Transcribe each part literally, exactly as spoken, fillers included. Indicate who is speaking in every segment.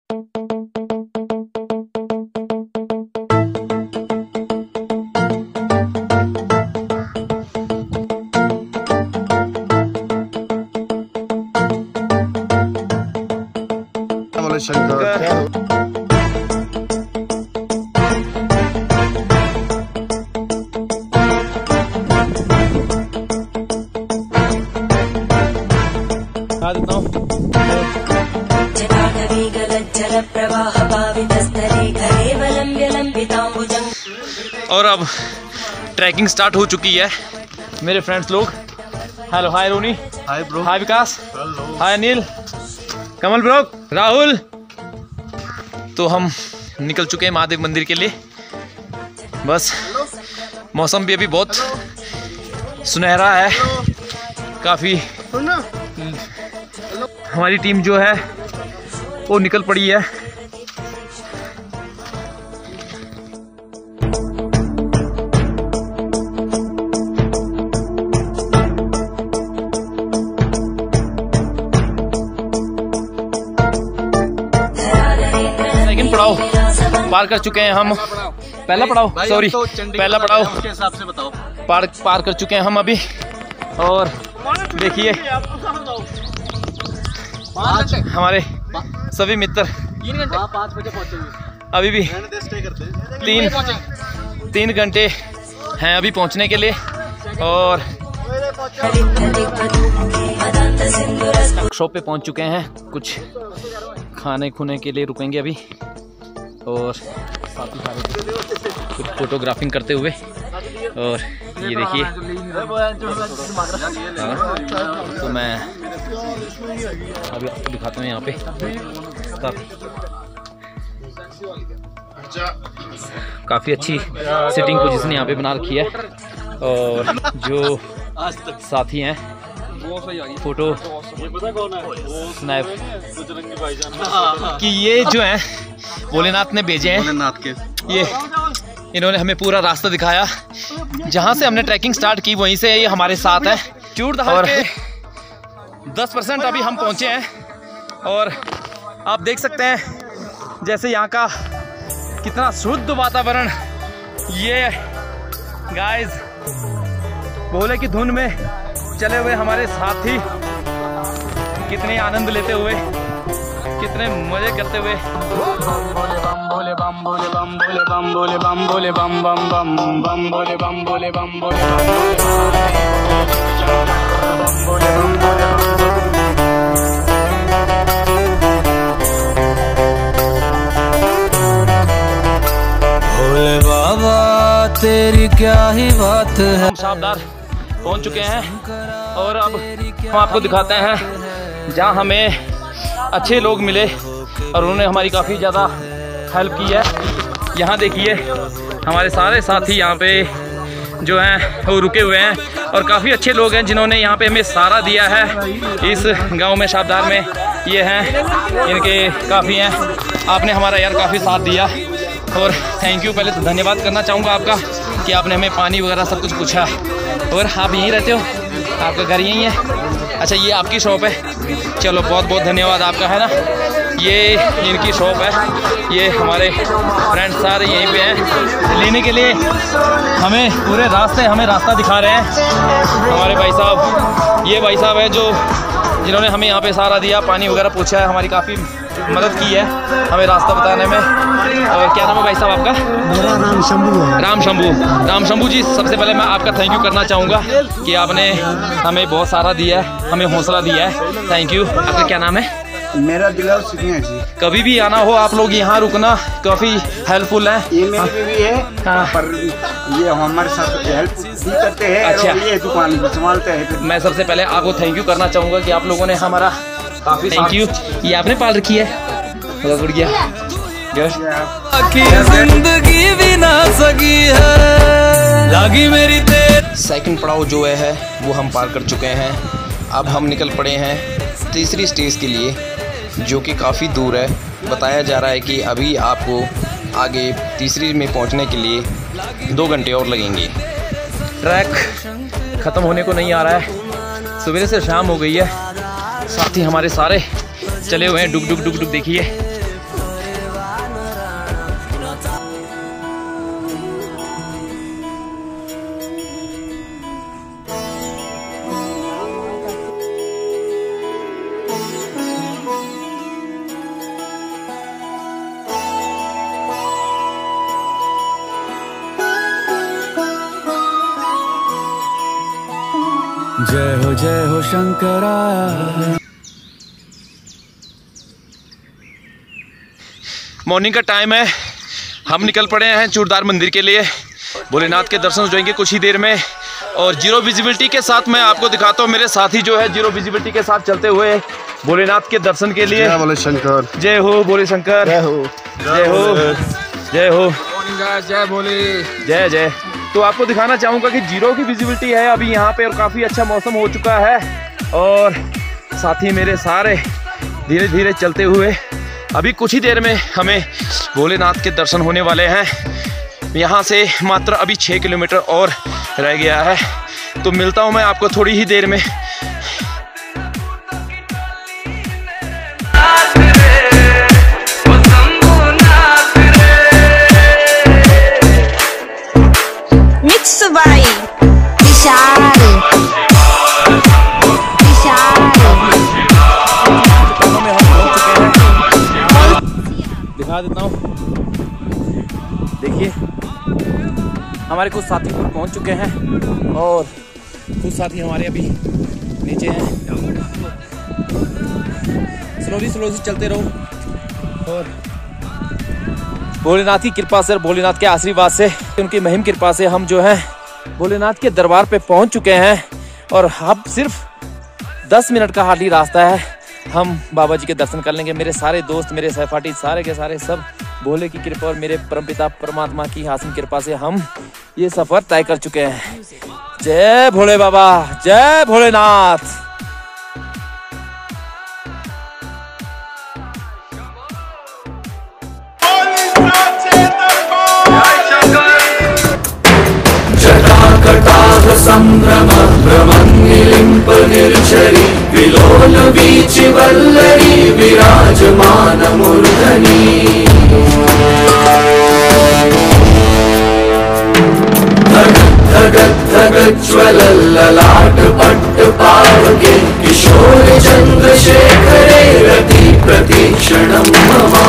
Speaker 1: और अब trekking start हो चुकी है मेरे फ्रेंड्स लोग। Hello, hi Ronnie,
Speaker 2: hi bro,
Speaker 1: hi Vikas, hi Anil, Kamal bro, Rahul. तो हम निकल चुके हैं महादेव मंदिर के लिए। बस मौसम भी अभी बहुत सुनहरा है, काफ़ी। हमारी टीम जो है वो निकल पड़ी है। सेकंड पड़ाव पार कर चुके हैं हम। पहला पड़ाव, सॉरी पहला पड़ाव
Speaker 2: के हिसाब से बताओ।
Speaker 1: पार पार कर चुके हैं हम अभी। और देखिए हमारे सभी मित्र
Speaker 2: पाँच बजे पहुंचेंगे।
Speaker 1: अभी भी तीन तीन घंटे हैं अभी पहुंचने के लिए। और शॉप पे पहुंच चुके हैं, कुछ खाने खुने के लिए रुकेंगे अभी। और साथ ही सारे कुछ फोटोग्राफिंग करते हुए। और ये देखिए, तो मैं अभी आपको दिखाता हूँ यहाँ पे काफ़ी अच्छी सिटिंग पोजीशन यहाँ पे बना रखी है। और जो साथी हैं फोटो स्नैप कि ये जो है भोलेनाथ ने भेजे हैं।
Speaker 2: भोलेनाथ के
Speaker 1: ये इन्होंने हमें पूरा रास्ता दिखाया। जहाँ से हमने ट्रैकिंग स्टार्ट की वहीं से ये हमारे साथ है। चूड़ और दस परसेंट अभी हम पहुँचे हैं। और आप देख सकते हैं जैसे यहाँ का कितना शुद्ध वातावरण। ये गाइस भोले की धुन में चले हुए हमारे साथी कितने आनंद लेते हुए, कितने मजे करते हुए। बम बोले बम बोले बम बोले बम बोले बम बोले बम बम बम बम बोले बम बोले बम बोले बम बोले बम बोले।
Speaker 3: भोले बाबा तेरी क्या ही बात है।
Speaker 1: हम शाबदार पहुंच चुके हैं और अब हम आपको दिखाते हैं जहां हमें अच्छे लोग मिले और उन्होंने हमारी काफ़ी ज़्यादा हेल्प की है। यहाँ देखिए हमारे सारे साथी यहाँ पे जो हैं वो रुके हुए हैं और काफ़ी अच्छे लोग हैं जिन्होंने यहाँ पे हमें सहारा दिया है। इस गांव में शाबदार में ये हैं, इनके काफ़ी हैं। आपने हमारा यार काफ़ी साथ दिया और थैंक यू। पहले तो धन्यवाद करना चाहूँगा आपका कि आपने हमें पानी वगैरह सब कुछ पूछा। और आप यहीं रहते हो, आपका घर यहीं है? अच्छा, ये आपकी शॉप है। चलो बहुत बहुत धन्यवाद आपका, है ना। ये इनकी शॉप है। ये हमारे फ्रेंड्स सारे यहीं पे हैं लेने के लिए। हमें पूरे रास्ते हमें रास्ता दिखा रहे हैं हमारे भाई साहब। ये भाई साहब है जो जिन्होंने हमें यहाँ पे सहारा दिया, पानी वगैरह पूछा है, हमारी काफ़ी मदद की है हमें रास्ता बताने में। और क्या नाम है भाई साहब आपका?
Speaker 4: मेरा नाम शंभू है।
Speaker 1: राम शंभू। राम शंभू जी, सबसे पहले मैं आपका थैंक यू करना चाहूँगा कि आपने हमें बहुत सहारा दिया है, हमें हौसला दिया है। Thank you. आपका क्या नाम है?
Speaker 4: मेरा दिलावर सिंह जी।
Speaker 1: कभी भी आना हो आप लोग यहाँ रुकना, काफ़ी हेल्पफुल है।
Speaker 4: ये मेरी बीवी है।
Speaker 1: हाँ।
Speaker 4: पर ये हमारे साथ हेल्प भी करते हैं।
Speaker 1: अच्छा।
Speaker 4: और ये दुकान संभालते हैं।
Speaker 1: मैं सबसे पहले आपको थैंक यू करना चाहूँगा कि आप लोगों ने हमारा काफ़ी थैंक यू। ये आपने पाल रखी है? बहुत बढ़िया।
Speaker 3: जिंदगी भी ना सकी है लागी मेरी तेरे।
Speaker 1: सेकंड पड़ाव जो है वो हम पार कर चुके हैं। अब हम निकल पड़े हैं तीसरी स्टेज के लिए, जो कि काफ़ी दूर है। बताया जा रहा है कि अभी आपको आगे तीसरी में पहुंचने के लिए दो घंटे और लगेंगे। ट्रैक ख़त्म होने को नहीं आ रहा है। सवेरे से शाम हो गई है। साथ ही हमारे सारे चले हुए हैं। डुक डुक डुक डुक देखिए
Speaker 3: जय हो जय हो शंकरा।
Speaker 1: मॉर्निंग का टाइम है, हम निकल पड़े हैं चूड़दार मंदिर के लिए। भोलेनाथ के दर्शन हो जाएंगे कुछ ही देर में, और जीरो विजिबिलिटी के साथ मैं आपको दिखाता हूँ मेरे साथी जो है जीरो विजिबिलिटी के साथ चलते हुए भोलेनाथ के दर्शन के लिए।
Speaker 5: जय बोले शंकर,
Speaker 1: जय हो बोले शंकर,
Speaker 5: जय हो
Speaker 1: जय हो जय हो
Speaker 2: जय बोले
Speaker 1: जय जय। तो आपको दिखाना चाहूँगा कि जीरो की विजिबिलिटी है अभी यहाँ पे, और काफ़ी अच्छा मौसम हो चुका है, और साथी मेरे सारे धीरे धीरे चलते हुए अभी कुछ ही देर में हमें भोलेनाथ के दर्शन होने वाले हैं। यहाँ से मात्र अभी छः किलोमीटर और रह गया है, तो मिलता हूँ मैं आपको थोड़ी ही देर में।
Speaker 6: Mix by Vishal Vishal.
Speaker 1: दिखा देता हूँ, देखिए हमारे कुछ साथी पहुंच चुके हैं, और कुछ साथी हमारे अभी नीचे हैं। स्लोली स्लोली चलते रहो, और भोलेनाथ की कृपा से, भोलेनाथ के आशीर्वाद से, उनकी महिम कृपा से हम जो है भोलेनाथ के दरबार पे पहुंच चुके हैं, और अब सिर्फ दस मिनट का हार्डली रास्ता है, हम बाबा जी के दर्शन कर लेंगे। मेरे सारे दोस्त, मेरे सहपाठी सारे के सारे सब भोले की कृपा और मेरे परमपिता परमात्मा की आसिम कृपा से हम ये सफर तय कर चुके हैं। जय भोले बाबा, जय भोलेनाथ।
Speaker 3: जटाकटाह संभ्रम भ्रमन्निलिम्प निर्झरी विलोल वीचि वल्लरी विराजमान मूर्धनि। धगज्ज्वल ललाट पट्ट पावके किशोर चंद्रशेखरे रति प्रतीक्षणं मम।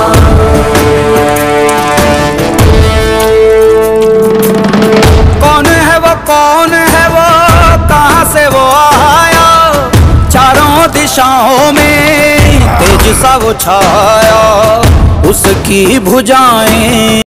Speaker 7: कौन है वो, कौन है वो, कहाँ से वो आया, चारों दिशाओं में तेज सा वो छाया, उसकी भुजाएं